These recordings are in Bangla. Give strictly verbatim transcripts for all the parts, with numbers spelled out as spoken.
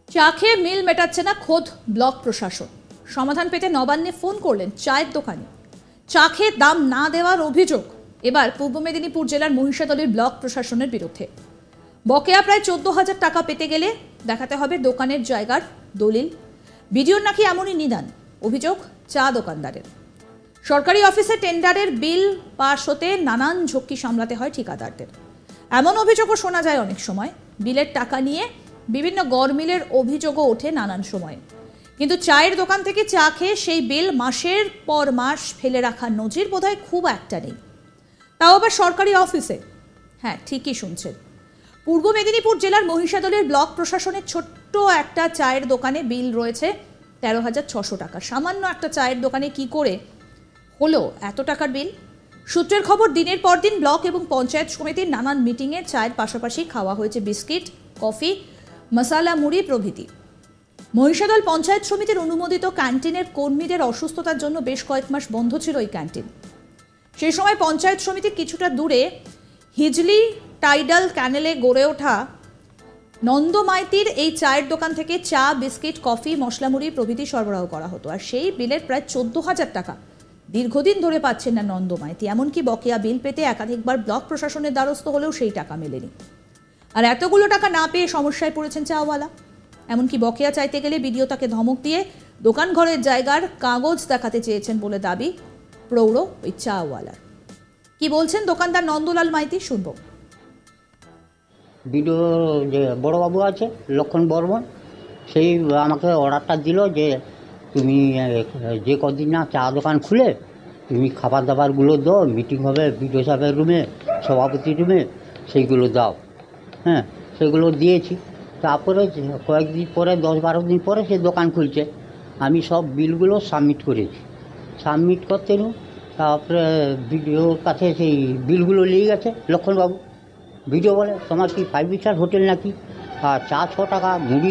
চা খেয়ে মিল মেটাচ্ছে না খোদ ব্লক প্রশাসন। সমাধান পেতে নবান্নে ফোন করলেন চায়ের দোকানে। চা খেয়ে দাম না দেওয়ার অভিযোগ এবার পূর্ব মেদিনীপুর জেলার মহিষাদলের ব্লক প্রশাসনের বিরুদ্ধে। বকেয়া প্রায় চোদ্দ হাজার টাকা পেতে গেলে দেখাতে হবে দোকানের জায়গার দলিল। বিডিওর নাকি এমনই নিদান। অভিযোগ চা দোকানদারের। সরকারি অফিসে টেন্ডারের বিল পাশ হতে নানান ঝক্কি সামলাতে হয় ঠিকাদারদের। এমন অভিযোগও শোনা যায় অনেক সময়। বিলের টাকা নিয়ে বিভিন্ন গরমিলের অভিযোগও ওঠে নানান সময়ে। কিন্তু চায়ের দোকান থেকে চা খেয়ে সেই বিল মাসের পর মাস ফেলে রাখার নজির বোধহয় খুব একটা নেই, তাও আবার সরকারি অফিসে। হ্যাঁ, ঠিকই শুনছেন। পূর্ব মেদিনীপুর জেলার মহিষাদলের ব্লক প্রশাসনের ছোট্ট একটা চায়ের দোকানে বিল রয়েছে তেরো হাজার ছশো টাকা। সামান্য একটা চায়ের দোকানে কি করে হলো এত টাকার বিল? সূত্রের খবর, দিনের পর দিন ব্লক এবং পঞ্চায়েত সমিতির নানান মিটিংয়ে চায়ের পাশাপাশি খাওয়া হয়েছে বিস্কিট, কফি, মশালা মুড়ি প্রভৃতি। মহিষাদল পঞ্চায়েত সমিতির অনুমোদিত ক্যান্টিনের কর্মীদের অসুস্থতার জন্য বেশ কয়েক মাস বন্ধ ছিল এই ক্যান্টিন। সেই সময় পঞ্চায়েত সমিতির কিছুটা দূরে হিজলি টাইডাল ক্যানেলে গড়ে ওঠা নন্দ মাইতির এই চায়ের দোকান থেকে চা, বিস্কিট, কফি, মশলা মুড়ি প্রভৃতি সরবরাহ করা হতো। আর সেই বিলের প্রায় চোদ্দ হাজার টাকা দীর্ঘদিন ধরে পাচ্ছেন না নন্দ মাইতি। এমনকি বকেয়া বিল পেতে একাধিকবার ব্লক প্রশাসনের দ্বারস্থ হলেও সেই টাকা মেলেনি। আর এতগুলো টাকা না পেয়ে সমস্যায় পড়েছেন চাওয়ালা। এমনকি বকেয়া চাইতে গেলে বিডিও তাকে ধমক দিয়ে দোকান ঘরের জায়গার কাগজ দেখাতে চেয়েছেন বলে দাবি প্রৌঢ় ওই চাওয়ালার। কি বলছেন দোকানদার নন্দলাল মাইতি, শুনবো। বিডিও যে বড়বাবু আছে লক্ষণ বর্মন, সেই আমাকে অর্ডারটা দিল যে তুমি যে কদিন না চা দোকান খুলে তুমি খাবার দাবারগুলো দাও, মিটিং হবে বিডিও সাহেবের রুমে, সভাপতি রুমে, সেইগুলো দাও। হ্যাঁ, সেগুলো দিয়েছি। তারপরে কয়েকদিন পরে, দশ বারো দিন পরে সে দোকান খুলছে। আমি সব বিলগুলো সাবমিট করেছি। সাবমিট করতে নি তারপরে বিডিওর কাছে সেই বিলগুলো নিয়ে গেছে লক্ষণবাবু। ভিডিও বলে, তোমার কি ফাইভ স্টার হোটেল নাকি? আর চা ছ টাকা, মুড়ি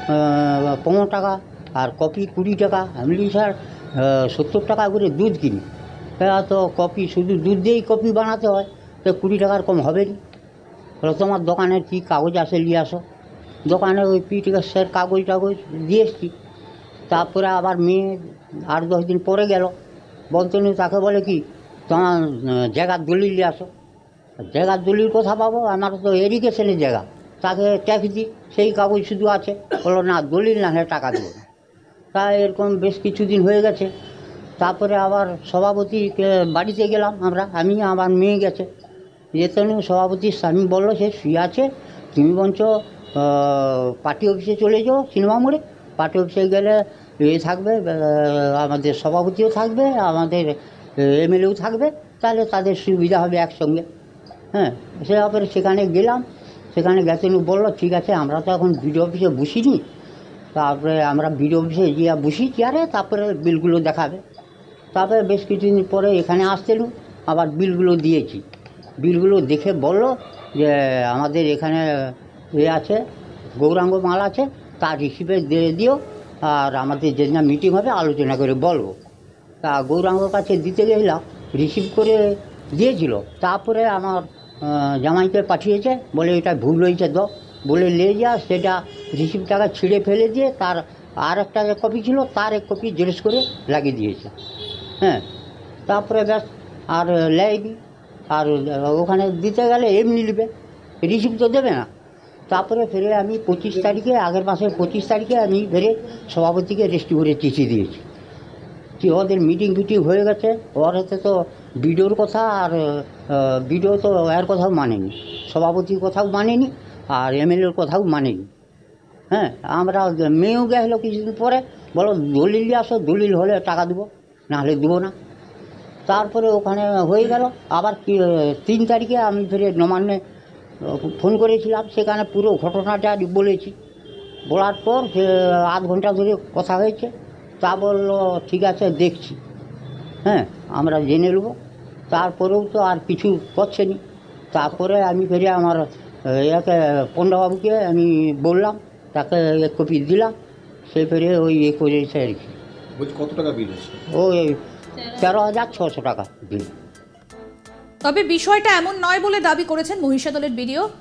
পনেরো টাকা, আর কফি কুড়ি টাকা। আমি স্যার সত্তর টাকা করে দুধ কিনি, তো কফি শুধু দুধ দিয়েই কফি বানাতে হয়, তো কুড়ি টাকার কম হবে না। বলো, তোমার দোকানের কী কাগজ আসে নিয়ে আসো। দোকানে ওই পিটিকাসের কাগজ টাগজ দিয়ে এসছি। তারপরে আবার মেয়ে আট দশ দিন পরে গেল, বলতে নি তাকে বলে কি তোমার জায়গার দলিল নিয়ে আসো। জায়গার দলিল কোথা পাবো? আমার তো এডুকেশনের জায়গা, তাকে ট্যাক্স দিই, সেই কাগজ শুধু আছে। বলো না, দলিল না হলে টাকা দেবো না। তা এরকম বেশ কিছুদিন হয়ে গেছে। তারপরে আবার সভাপতিকে বাড়িতে গেলাম আমরা, আমি আমার মেয়ে গেছে। যেতে সভাপতির স্বামী বললো সে শুয়ে আছে, তুমি বঞ্চ পার্টি অফিসে চলে যাও সিনেমা মোড়ে। পার্টি অফিসে গেলে এ থাকবে, আমাদের সভাপতিও থাকবে, আমাদের এমএলএও থাকবে, তাহলে তাদের সুবিধা হবে একসঙ্গে। হ্যাঁ, সে তারপরে সেখানে গেলাম। সেখানে গেছে বললো ঠিক আছে, আমরা তো এখন বিডিও অফিসে বসিনি। তারপরে আমরা বিডিও অফিসে গিয়ে বসি চেয়ারে, তারপরে বিলগুলো দেখাবে। তারপরে বেশ কিছুদিন পরে এখানে আসতেন, আবার বিলগুলো দিয়েছি। বিলগুলো দেখে বললো যে আমাদের এখানে এ আছে, গৌরাঙ্গ মাল আছে, তার রিসিভে দিয়ে দিও, আর আমাদের যেদিন মিটিং হবে আলোচনা করে বলবো। তা গৌরাঙ্গর কাছে দিতে গেলাম, রিসিভ করে দিয়েছিল। তারপরে আমার জামাইকে পাঠিয়েছে, বলে এটা ভুল হয়েছে দাও, বলে নিয়ে যা। সেটা রিসিভ টাকা ছিঁড়ে ফেলে দিয়ে তার আর একটা কপি ছিল, তার এক কপি জেরক্স করে লাগিয়ে দিয়েছে। হ্যাঁ, তারপরে ব্যাস আর লেয়নি। আর ওখানে দিতে গেলে এমনি নেবে, রিসিভ তো দেবে না। তারপরে ফেরে আমি পঁচিশ তারিখে, আগের মাসের পঁচিশ তারিখে আমি ফেরে সভাপতিকে রেস্টি করে চিঠি দিয়েছি কি ওদের মিটিং ফিটিং হয়ে গেছে। ওর হাতে তো বিডিওর কথা আর বিডিও তো এর কথাও মানেনি, সভাপতির কথাও মানেনি, আর এমএলএর কথাও মানেনি। হ্যাঁ, আমরা মেয়েও গেছিলো কিছুদিন পরে, বলো দলিল নিয়ে আসো, দলিল হলে টাকা দেবো, না হলে দেবো না। তারপরে ওখানে হয়ে গেল। আবার কি তিন তারিখে আমি ফিরে নবান্নে ফোন করেছিলাম, সেখানে পুরো ঘটনাটা বলেছি। বলার পর সে আধ ঘন্টা ধরে কথা হয়েছে। তা বললো ঠিক আছে দেখছি, হ্যাঁ আমরা জেনে নেব। তারপরেও তো আর কিছু করছে নি। তারপরে আমি ফিরে আমার ইয়াকে পণ্ডাবাবুকে আমি বললাম, তাকে এক কপি দিলাম, সে ফিরে ওই এ করেছে আর কি। কত টাকা বিল? ওই তেরো হাজার ছশো টাকা বিল। তবে বিষয়টা এমন নয় বলে দাবি করেছেন মহিষাদলের বিডিও।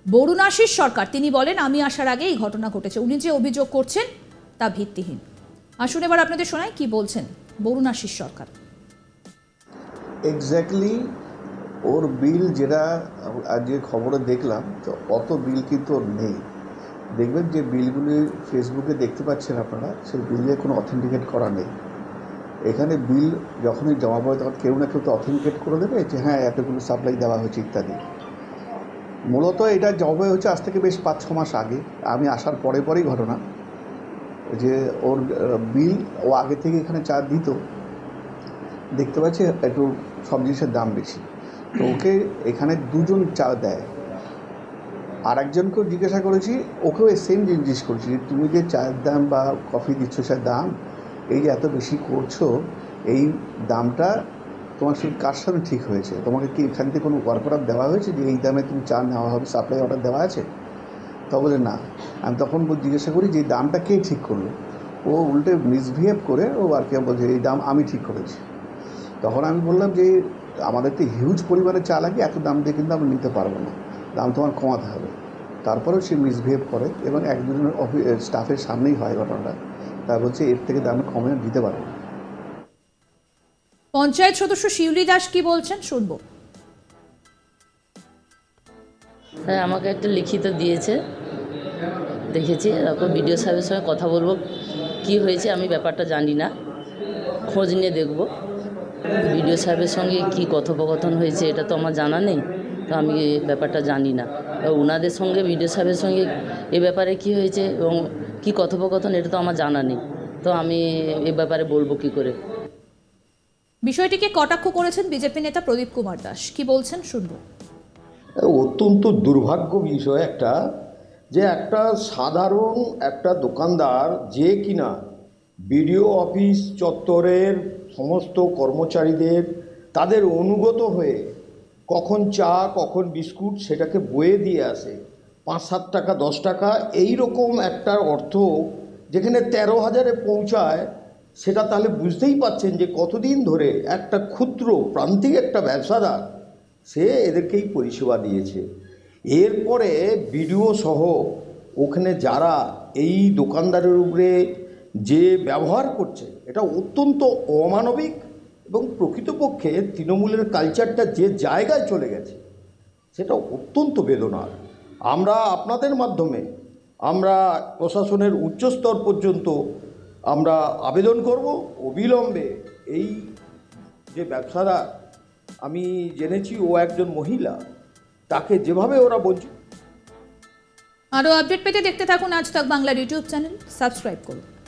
বরুণ আশিস সরকার তিনি বলেন আমি আসার আগে এই ঘটনা ঘটেছে, উনি যে অভিযোগ করছেন তা ভিত্তিহীন। আসুন এবার আপনাদের শোনাই কি বলছেন বরুণ আশিস সরকার। এক্স্যাক্টলি ওর বিল যেটা আজকে খবরে দেখলাম, তো অত বিল কিন্তু ওর নেই। দেখবেন যে বিলগুলি ফেসবুকে দেখতে পাচ্ছেন আপনারা, সেই বিলে কোনো অথেন্টিকেট করা নেই। এখানে বিল যখনই জমা পড়ে তখন কেউ না কেউ তো অথেন্টিকেট করে দেবে যে হ্যাঁ এতগুলো সাপ্লাই দেওয়া হয়েছে ইত্যাদি। মূলত এটা জমা হচ্ছে আজ থেকে বেশ পাঁচ ছ মাস আগে, আমি আসার পরে পরেই ঘটনা, যে ওর বিল ও আগে থেকে এখানে চা দিত, দেখতে পাচ্ছি একটু সব জিনিসের দাম বেশি, তো ওকে এখানে দুজন চা দেয়। আর একজনকেও জিজ্ঞাসা করেছি, ওকেও সেম জিনিস করেছি যে তুমি যে চায়ের দাম বা কফি দিচ্ছ সে দাম এই যে এত বেশি করছো, এই দামটা তোমার শুধু কার সাথে ঠিক হয়েছে? তোমাকে কি এখান থেকে কোনো ওয়ার্ক অর্ডার দেওয়া হয়েছে যে এই দামে তুমি চা নেওয়া হবে, সাপ্লাই অর্ডার দেওয়া আছে? তা বলে না। আমি তখন জিজ্ঞাসা করি যে এই দামটা কে ঠিক করলো? ও উল্টে মিসবিহেভ করে ও আর কি বলছে এই দাম আমি ঠিক করেছি। তখন আমি বললাম যে আমাদের তো হিউজ পরিমাণে চা লাগে, এত দাম দিয়ে কিন্তু আমি নিতে পারবো না, দাম তোমার কমাতে হবে। তারপরেও সে মিসবিহেভ করে এবং এক দুজনের অফিস স্টাফের সামনেই হয় ঘটনাটা। তা বলছে এর থেকে দাম কমে দিতে পারবো না। পঞ্চায়েত সদস্য শিউলি দাস কি বলছেন শুনবো। হ্যাঁ, আমাকে একটা লিখিত দিয়েছে, দেখেছি। তারপর বিডিও সাহেবের সঙ্গে কথা বলবো, কি হয়েছে আমি ব্যাপারটা জানি না, খোঁজ নিয়ে দেখব। বিডিও সাহেবের সঙ্গে কি কথোপকথন হয়েছে এটা তো আমার জানা নেই, তো আমি ব্যাপারটা জানি না। ওনাদের সঙ্গে বিডিও সাহেবের সঙ্গে এ ব্যাপারে কি হয়েছে এবং কি কথোপকথন এটা তো আমার জানা নেই, তো আমি এ ব্যাপারে বলবো কি করে। বিষয়টিকে কটাক্ষ করেছেন বিজেপি নেতা প্রদীপ কুমার দাস, কি বলছেন শুনবো। অত্যন্ত দুর্ভাগ্য বিষয় একটা, যে একটা সাধারণ একটা দোকানদার যে কিনা বিডিও অফিস চত্বরের সমস্ত কর্মচারীদের তাদের অনুগত হয়ে কখন চা কখন বিস্কুট সেটাকে বয়ে দিয়ে আসে, পাঁচ সাত টাকা দশ টাকা এই রকম একটা অর্থ যেখানে তেরো হাজারে পৌঁছায়, সেটা তাহলে বুঝতেই পাচ্ছেন যে কতদিন ধরে একটা ক্ষুদ্র প্রান্তিক একটা ব্যবসাদার সে এদেরকেই পরিষেবা দিয়েছে। এরপরে বিডিও সহ ওখানে যারা এই দোকানদারের উপরে যে ব্যবহার করছে এটা অত্যন্ত অমানবিক এবং প্রকৃতপক্ষে তৃণমূলের কালচারটা যে জায়গায় চলে গেছে সেটা অত্যন্ত বেদনার। আমরা আপনাদের মাধ্যমে আমরা প্রশাসনের উচ্চস্তর পর্যন্ত আমরা আবেদন করব অবিলম্বে এই যে ব্যবসাদার, আমি জেনেছি ও একজন মহিলা, তাকে যেভাবে ওরা বঞ্চিত। আরও আপডেট পেতে দেখতে থাকুন আজ তাক বাংলার ইউটিউব চ্যানেল, সাবস্ক্রাইব করুন।